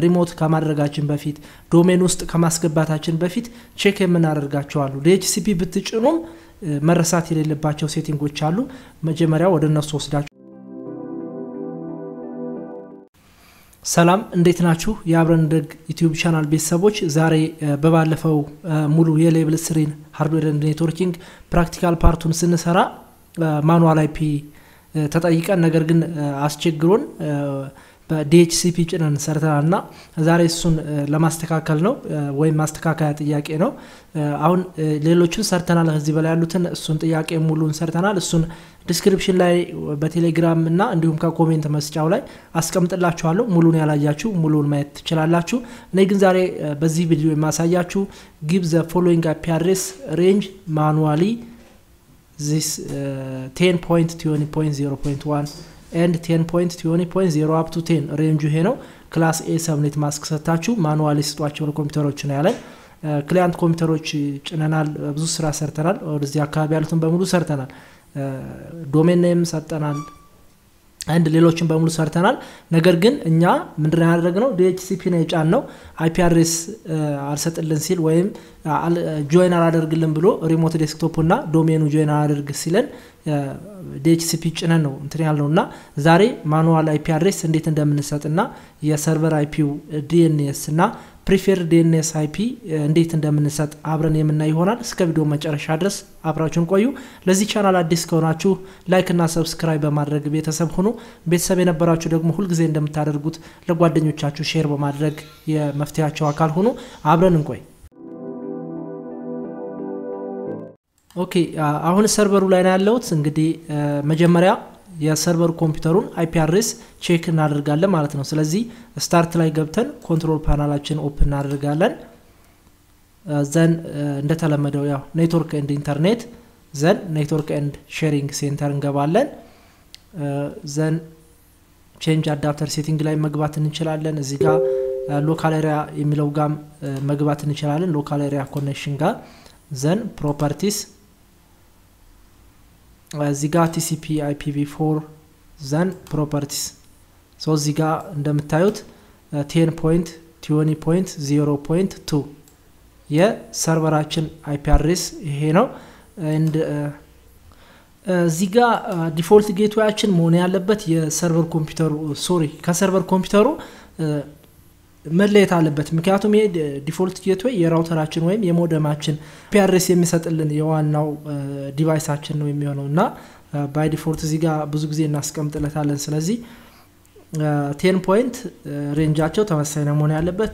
ሪሞት ከማድረጋችን በፊት ዶሜን ውስጥ ከማስገባታችን በፊት ቼክ የምናደርጋቸው አሉ DHCP ብትጭኑም መረሳት የሌለባቸው ሴቲንጎች አሉ መጀመሪያ ወደ እነሱ ወስዳችሁ ሰላም እንዴት ናችሁ የአብረን ደግ ዩቲዩብ ቻናል ቤተሰቦች ዛሬ በባለፈው ሙሉ የሌቭል 3 ሃርድዌር ኤንድ ኔትወርኪንግ ፕራክቲካል ፓርቱን ስንሰራ ማኑዋል አይፒ ተጠይቀን ነገር ግን አስቸግሮን በDHCP ጭነን ሰርተናልና ዛሬ እሱን ለማስተካከል ነው ወይ ማስተካከያ ጥያቄ ነው አሁን ሌሎችን ሰርተናል ከዚህ በላይ ያሉትን እሱን ጥያቄ ሙሉን ሰርተናል እሱን ዲስክሪፕሽን ላይ በቴሌግራም እና እንዲሁም ከኮሜንት መስጫው ላይ አስቀምጥላችኋለሁ ሙሉን ያላያችሁ ሙሉን ማየት ትችላላችሁ እኔ ግን ዛሬ በዚህ ቪዲዮ የማሳያችሁ give the following IP address range manually this 10.20.0.1 and 10.20.0 up to 10 range ይሄ ነው ክላስ A ሰብኔት ማስክ ሰጣችሁ ማኑዋሊ ስጧቸው ለኮምፒውተሮች ነው ያለን ክላይንት ኮምፒውተሮች ጭነናል ብዙ ስራ ሰርተናል ወደዚህ አካባቢ ያሉትን በሙሉ ሰርተናል ዶሜን ኔም ሰጠናል አንድ ሌሎችን በሙሉ ሰርተናል ነገር ግን እኛ ምንድነው ያደረግነው DHCP ነው የጫነው IP address አልሰጥልን ሲል ወይም ጆይን አላደርግልን ብሎ ሪሞት ዴስክቶፕ እና ዶሜኑ ጆይን አላደርግ ሲለን DHCP ጭነን ነው እንትን ያልነውና ዛሬ ማኑዋል IP address እንዴት እንደምንሰጥና የሰርቨር IP DNS እና preferred DNS IP እንዴት እንደምንሰጥ አብረን የምናይ ይሆናል እስከ ቪዲዮ መጨረሻ ድረስ አብራችሁን ቆዩ ለዚህ ቻናል አዲስ ከሆናችሁ ላይክ እና ሰብስክራይብ በማድረግ ቤተሰብ ሁኑ ቤተሰብ የነበራችሁ ደግሞ ሁሉ ጊዜ እንደምታደርጉት ለጓደኞቻችሁ ሼር በማድረግ የመፍትያቸው አካል ሁኑ አብረን እንቆይ ኦኬ አሁን ሰርቨሩ ላይ ነው ያለውት እንግዲህ መጀመሪያ የሰርቨር ኮምፒውተሩን IP address ቼክ እናደርጋለን ማለት ነው ስለዚህ ስታርት ላይ ገብተን ኮንትሮል ፓናላችን ኦፕን እናደርጋለን ዘን እንደተለመደው ያው ኔትወርክ ኤንድ ኢንተርኔት ዘን ኔትወርክ ኤንድ ሼሪንግ ሴንተር እንገባለን ዘን ቼንጅ አዳፕተር ሴቲንግ ላይ መግባት እንችላለን እዚህ ጋር ሎካል ኤሪያ የሚለው ጋር መግባት እንችላለን ሎካል ኤሪያ ኮኔክሽን ጋር ዘን ፕሮፐርቲስ እዚህ ጋር TCP IPv4 ዘን ፕሮፐርቲስ ሶ እዚህ ጋር እንደምታዩት 10.20.0.2 የሰርቨራችን IP address ይሄ ነው and እዚህ ጋር ዲፎልት ጌትዌያችን መሆን ያለበት የሰርቨር ኮምፒውተሩ ከሰርቨር ኮምፒውተሩ መለየት አለበት ምክንያቱም ይሄ ዲፎልት ጌትዌይ የራውተራችን ወይም የሞደማችን IP address የሚሰጥልን የዋናው ዲቫይሳችን ነው የሚሆነውና ባይ ዲፎልት እዚህ ጋር ብዙ ጊዜ እናስቀምጥለታለን ስለዚህ 10 ፖይንት ሬንጃቸው ተመሳሳይ ነው መሆን ያለበት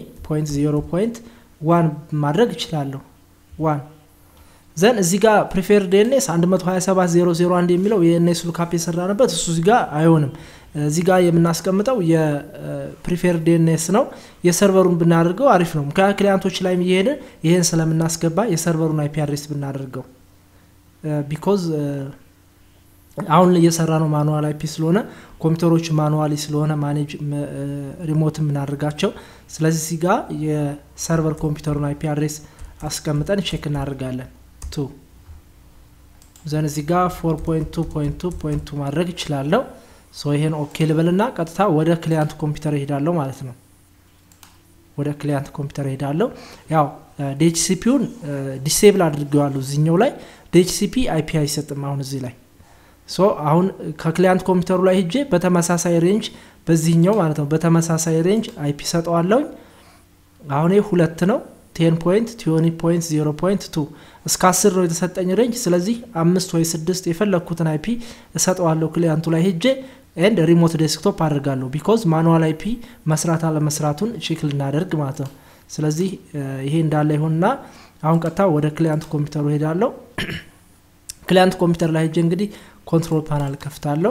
20.0.1 ማድረግ ይችላል 1 ዘን እዚህ ጋር preferred DNS 127.0.0.1 የሚለው የNS ሉክአፕ የሰራንበት እሱ እዚህ ጋር አይሆንም እዚህ ጋር የምናስቀምጠው የpreferred DNS ነው የሰርቨሩን ብናደርገው አሪፍ ነው ምክንያቱም ክላይንቶች ላይ ይሄን ስለምናስገባ የሰርቨሩን IP address ብናደርገው because አሁን እየሰራ ነው ማኑዋል IP ስለሆነ ኮምፒውተሮች ማኑዋሊ ስለሆነ ማኔጅ ሪሞት ምናደርጋቸው ስለዚህ እዚህ ጋር የሰርቨር ኮምፒውተሩን IP address አስቀምጠን ቼክ እናደርጋለን 2 ዘን እዚህ ጋር 4.2.2.2 ማድረግ ይችላል ሶ ይሄን ኦኬ ልበልና ቀጥታ ወደ ክላይንት ኮምፒውተር ይሄዳለው ማለት ነው ወደ ክላይንት ኮምፒውተር ይሄዳለው ያው DHCP-ውን ዲሴብል አድርጌዋለሁ እዚህኛው ላይ DHCP IP አይሰጥም አሁን እዚህ ላይ ሶ አሁን ከክላይንት ኮምፒውተሩ ላይ ሄጄ በተመሳሳይ ሬንጅ በዚህኛው ማለት ነው በተመሳሳይ ሬንጅ IP ሰጠዋለሁ አሁን ይሄ 2 ነው 10.20.0.2 እስከ 10 ነው የተሰጠኝ ሬንጅ ስለዚህ 5 ወይ 6 የፈለኩትን IP እሰጠዋለሁ ክላይንቱ ላይ ሄጄ and remote desktop አደርጋለሁ because manual IP መስራት አለ መስራቱን ቼክ ልናደርግ ማለት ነው ስለዚህ ይሄ እንዳለ ይሆንና አሁን ቀጥታ ወደ ክላይንት ኮምፒውተሩ ሄዳለሁ ክላይንት ኮምፒውተር ላይ ሄጄ እንግዲህ ኮንትሮል ፓናል ከፍታለሁ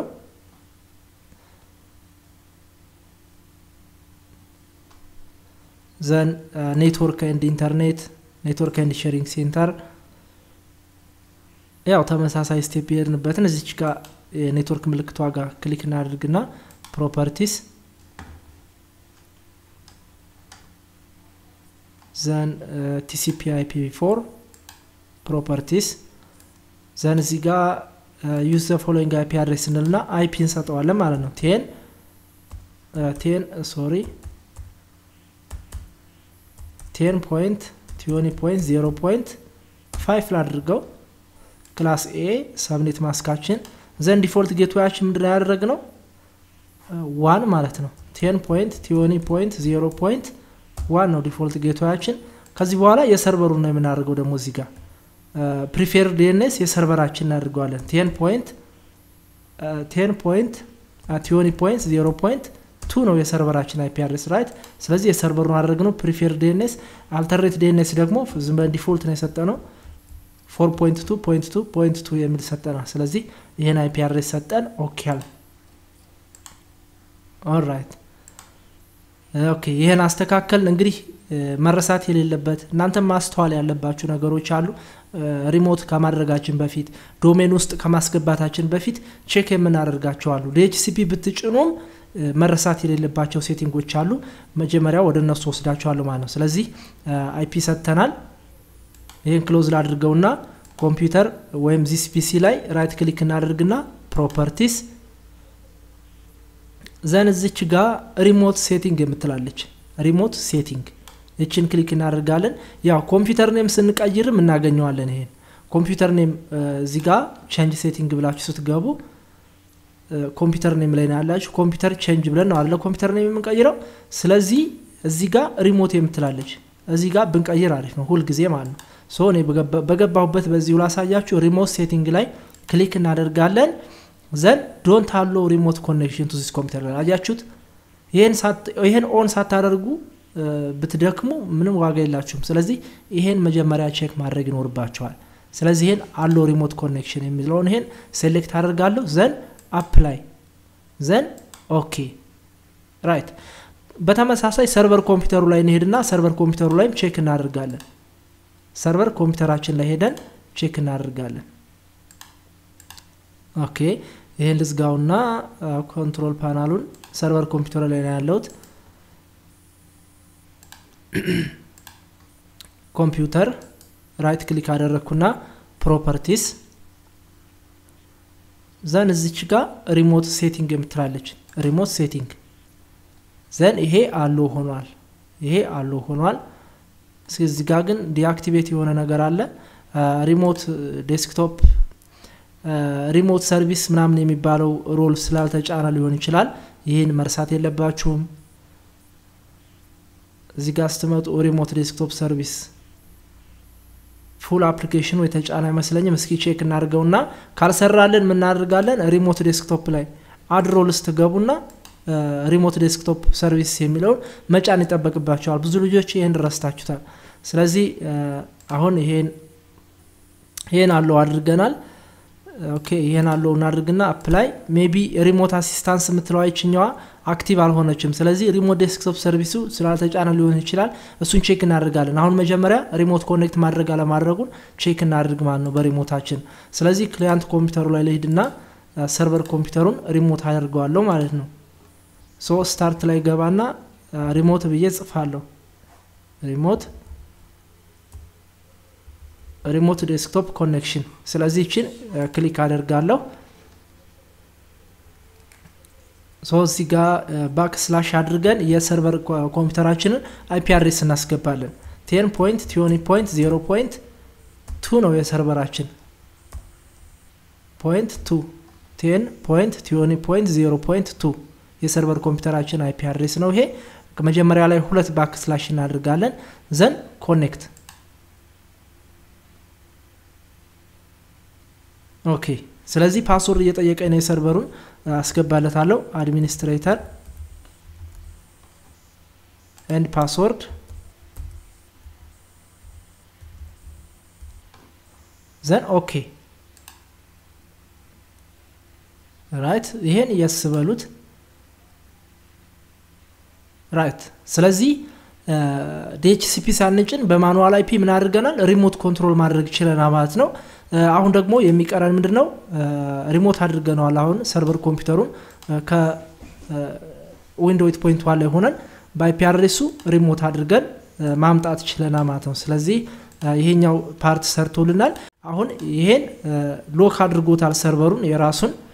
ዘን ኔትወርክ ኤንድ ኢንተርኔት ኔትወርክ ኤንድ ሼሪንግ ሴንተር ያው ተመሳሳይ ስቴፕ ይሄድንበትን እዚች ጋር ኔትወርክ ምልክቷ ጋር ክሊክ እናድርግና ፕሮፐርቲስ ዘን TCP IPv4 ፕሮፐርቲስ ዘን እዚህ ጋር use the following IP address እንልና IP እንሰጠዋለን ማለት ነው 10 10.20.0.5 ላድርገው ክላስ A ሰብኔት ማስካችን ዘን ዲፎልት ጌትዌያችን ምንድነው ያደረግነው 1 ማለት ነው 10.20.0.1 ነው ዲፎልት ጌትዌያችን ከዚህ በኋላ የሰርቨሩን ነው የምናደርገው ደግሞ እዚህ ጋር preferred DNS የሰርቨራችን እናደርገዋለን 10.20.0.2 ነው የሰርቨራችን IP address right ስለዚህ የሰርቨሩን አደረግነው preferred DNS alternate DNS ደግሞ ዝም ብለን ዲፎልት ነው የሰጠነው 4.2.2.2 የሚል ሰጠና ስለዚህ ይሄን IP address ሰጠን ኦኬ አለ alright ኦኬ ይሄን አስተካከል እንግዲህ መረሳት የሌለበት እናንተ ማስተዋል ያለባችሁ ነገሮች አሉ ሪሞት ከማድረጋችን በፊት ዶሜን ውስጥ ከማስገባታችን በፊት ቼክ የምናደርጋቸው አሉ DHCP ብትጭኑም መረሳት የሌለባቸው ሴቲንጎች አሉ መጀመሪያ ወደ እነሱ ወስዳቸዋለሁ ማለት ነው ስለዚህ IP ሰተናል ይሄን ክሎዝ ላድርገውና ኮምፒውተር ወይም this PC ላይ ራይት ክሊክ እናደርግና ፕሮፐርቲስ ዘን እዚች ጋር ሪሞት ሴቲንግ የምትላለች ሪሞት ሴቲንግ እቺን ክሊክ እናደርጋለን ያው ኮምፒውተር ኔም ስንቀይርም እናገኘዋለን ይሄን ኮምፒውተር ኔም እዚህ ጋር ቼንጅ ሴቲንግ ብላችሁ ስትገቡ ኮምፒውተር ኔም ላይ ያላችሁ ኮምፒውተር ቼንጅ ብለን ነው አይደል ኮምፒውተር ኔም የምንቀይረው ስለዚህ እዚህ ጋር ሪሞት የምትላለች እዚህ ጋር ብንቀይር አሪፍ ነው ሁሉ ጊዜ ማለት ነው ሶ እኔ በገባሁበት በዚሁ ላሳያችሁ ሪሞት ሴቲንግ ላይ ክሊክ እናደርጋለን ዘን ዶንት አለው ሪሞት ኮኔክሽን ቱ ዚስ ኮምፒውተር አያችሁት ይሄን ኦን ሳታደርጉ ብትደክሙ ምንም ዋጋ የላችሁም ስለዚህ ይሄን መጀመሪያ ቼክ ማድረግ ይኖርባችኋል ስለዚህ ይሄን አለው ሪሞት ኮኔክሽን የሚለውን ይሄን ሴሌክት አደርጋለሁ ዘን አፕላይ ዘን ኦኬ ራይት በተመሳሳይ ሰርቨር ኮምፒውተሩ ላይ እንሄድና ሰርቨር ኮምፒውተሩ ላይም ቼክ እናደርጋለን ሰርቨር ኮምፒውተራችን ላይ ሄደን ቼክ እናደርጋለን ኦኬ ይሄን ልዝጋውና ኮንትሮል ፓናሉን ሰርቨር ኮምፒውተር ላይ ያለውት ኮምፒውተር ራይት ክሊክ አደረኩና ፕሮፐርቲስ ዘን እዚች ጋር ሪሞት ሴቲንግ የምትላለች ሪሞት ሴቲንግ ዘን ይሄ አሎ ሆኗል ስለዚህ ጋር ግን ዲአክቲቬት የሆነ ነገር አለ ሪሞት ዴስክቶፕ ሪሞት ሰርቪስ ምናምን የሚባለው ሮል ስላልተጫነ ሊሆን ይችላል ይሄን መርሳት የለባችሁም እዚህ ጋር ስትመጡ ሪሞት ዴስክቶፕ ሰርቪስ ፉል አፕሊኬሽኑ የተጫነ አይመስለኝም እስኪ ቼክ እናድርገውና ካልሰራልን ምን እናደርጋለን ሪሞት ዴስክቶፕ ላይ አድ ሮልስ ትገቡና ሪሞት ዴስክቶፕ ሰርቪስ የሚለው መጫን ይጠበቅባቸዋል ብዙ ልጆች ይሄን ረስታችሁታል ስለዚህ አሁን ይሄን አለው አድርገናል ኦኬ ይሄን አለው እናድርግና አፕላይ ሜቢ ሪሞት አሲስታንስ የምትለው አይችኛዋ አክቲቭ አልሆነችም ስለዚህ ሪሞት ዴስክቶፕ ሰርቪሱ ስላልተጫነ ሊሆን ይችላል እሱን ቼክ እናደርጋለን አሁን መጀመሪያ ሪሞት ኮኔክት ማድረግ አለማድረጉን ቼክ እናድርግ ማለት ነው በሪሞታችን ስለዚህ ክላይንት ኮምፒውተሩ ላይ ልሂድና ሰርቨር ኮምፒውተሩን ሪሞት አደርገዋለሁ ማለት ነው ሶ ስታርት ላይ ገባና ሪሞት ብዬ ጽፋለሁ ሪሞት ዴስክቶፕ ኮኔክሽን ስለዚህ እቺን ክሊክ አደርጋለሁ ሶ እዚህ ጋር ባክስላሽ አድርገን የሰርቨር ኮምፒውተራችንን IP address እናስገባለን 10.20.0.2 ነው የሰርቨራችን 10.20.0.2 የሰርቨር ኮምፒውተራችን IP address ነው ይሄ መጀመሪያ ላይ ሁለት ባክስላሽ እናደርጋለን ዘን ኮኔክት ኦኬ ስለዚህ ፓስወርድ እየጠየቀኝ ነው የሰርቨሩን አስገባለታለሁ አድሚኒስትሬተር ኤንድ ፓስወርድ ዘን ኦኬ ራይት ይሄን ያስበሉት ራይት ስለዚህ DHCP ሳንጭን በማኑዋል IP ምን አድርገናል ሪሞት ኮንትሮል ማድረግ ይችላል ማለት ነው አሁን ደግሞ የሚቀረን ምንድነው ሪሞት አድርገናል አሁን ሰርቨር ኮምፒውተሩን ከዊንዶው 8.1 ላይ ሆነን በአይፒ አድሬሱ ሪሞት አድርገን ማምጣት ይችላል ማለት ነው ስለዚህ ይሄኛው ፓርት ሰርቶልናል አሁን ይሄን ሎክ አድርጎታል ሰርቨሩን የራሱን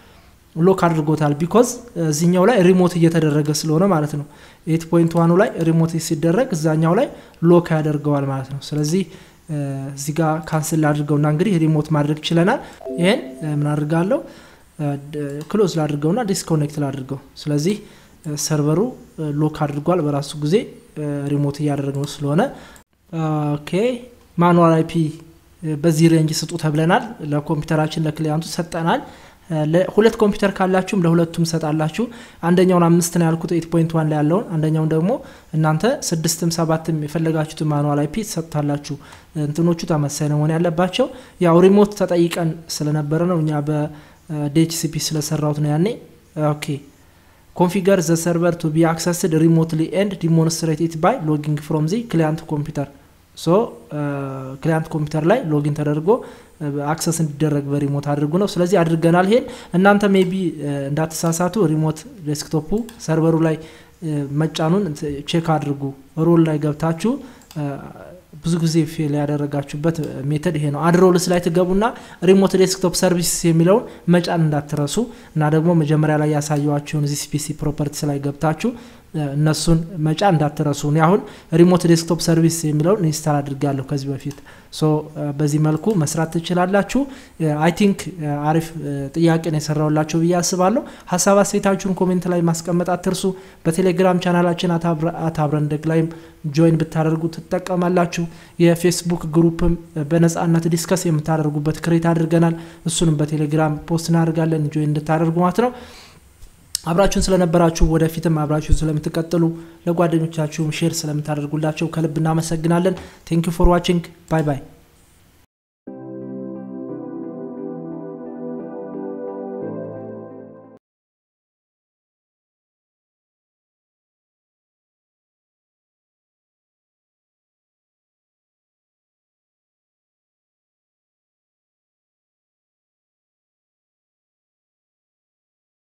ሎክ አድርጎታል ቢኮዝ እዚህኛው ላይ ሪሞት እየተደረገ ስለሆነ ማለት ነው 8.1 ላይ ሪሞት ሲደረግ እዛኛው ላይ ሎክ ያደርገዋል ማለት ነው ስለዚህ እዚህ ጋር ካንሰል አድርገውና እንግዲህ ሪሞት ማድረግ ይችላልናል ይሄን ምን አድርጋለሁ ክሎዝ ላድርገውና ዲስኮኔክት ላድርገው ስለዚህ ሰርቨሩ ሎክ አድርጓል በራሱ ጊዜ ሪሞት ያደረገው ስለሆነ ኦኬ ማኑዋል አይፒ በዚህ ሬንጅ ስጡ ተብለናል ለኮምፒውተራችን ለክሊያንቱ ሰጠናል ለሁለት ኮምፒውተር ካላችሁም ለሁለቱም ሰጣላችሁ አንደኛውን 5 ነው ያልኩት 8.1 ላይ ያለው አንደኛውን ደግሞ እናንተ 6ም 7ም የፈለጋችሁት ማኑዋል አይፒ ሰጣላችሁ እንትኖቹ ተመሳሳይ ነው ያለባቸው ያው ሪሞት ተጠይቀን ስለነበረ ነው እኛ በDHCP ስለሰራውት ነው ያኔ ኦኬ configure the server to be accessed remotely and demonstrate it by logging from the client computer so client computer ላይ ሎጊን ተደርጎ አክሰስ እንዲደረግ በሪሞት አድርጉ ነው ስለዚህ አድርገናል ይሄን እናንተ ሜቢ እንዳትሳሳቱ ሪሞት ዴስክቶፑ ሰርቨሩ ላይ መጫኑን ቼክ አድርጉ ሮል ላይ ገብታችሁ ብዙ ጊዜ ፌል ያደረጋችሁበት ሜተድ ይሄ ነው አድሮልስ ላይ ተገቡና ሪሞት ዴስክቶፕ ሰርቪስ የሚለው መጫን እንዳትረሱ እና ደግሞ መጀመሪያ ላይ ያሳየዋችሁን እዚህ ፒሲ ፕሮፐርቲስ ላይ ገብታችሁ እነሱን መጫን እንዳትረሱ ነው አሁን ሪሞት ዴስክቶፕ ሰርቪስ የሚለው ኢንስታል አድርጋለሁ ከዚህ በፊት ሶ በዚህ መልኩ መስራት ትችላላችሁ አይ ቲንክ አሪፍ ጥያቄ ነው የሰራውላችሁ በያስባለሁ ሐሳብ አስተያየታችሁን ኮሜንት ላይ ማስቀመጥ አትርሱ በቴሌግራም ቻናላችን አታብረን ደግላይም ጆይን ብታደርጉ ትጠቀማላችሁ የፌስቡክ ግሩፕም በነጻነት ዲስከስ የምታደርጉበት ክሬት አድርገናል እሱንም በቴሌግራም ፖስት እናደርጋለን ጆይን እንድታደርጉ ማለት ነው አብራችሁን ስለነበራችሁ ወደፊትም አብራችሁን ስለምትቀጥሉ ለጓደኞቻችሁም ሼር ስለምታደርጉላችሁ ከልብ እናመሰግናለን ቴንክ ዩ ፎር ዋቺንግ ባይ ባይ